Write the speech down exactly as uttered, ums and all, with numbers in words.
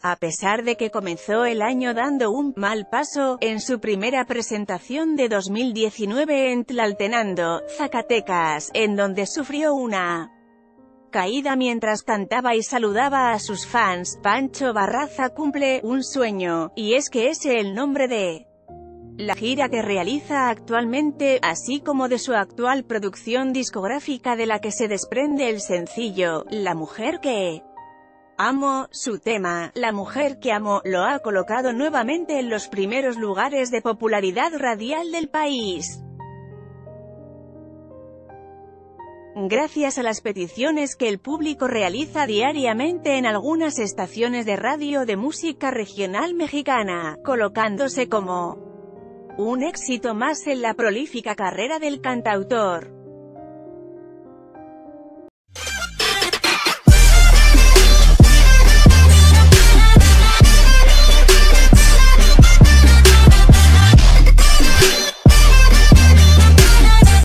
A pesar de que comenzó el año dando un mal paso, en su primera presentación de dos mil diecinueve en Tlaltenango, Zacatecas, en donde sufrió una caída mientras cantaba y saludaba a sus fans, Pancho Barraza cumple un sueño, y es que es el nombre de la gira que realiza actualmente, así como de su actual producción discográfica de la que se desprende el sencillo, La mujer que amo. Su tema, La mujer que amo, lo ha colocado nuevamente en los primeros lugares de popularidad radial del país. Gracias a las peticiones que el público realiza diariamente en algunas estaciones de radio de música regional mexicana, colocándose como un éxito más en la prolífica carrera del cantautor.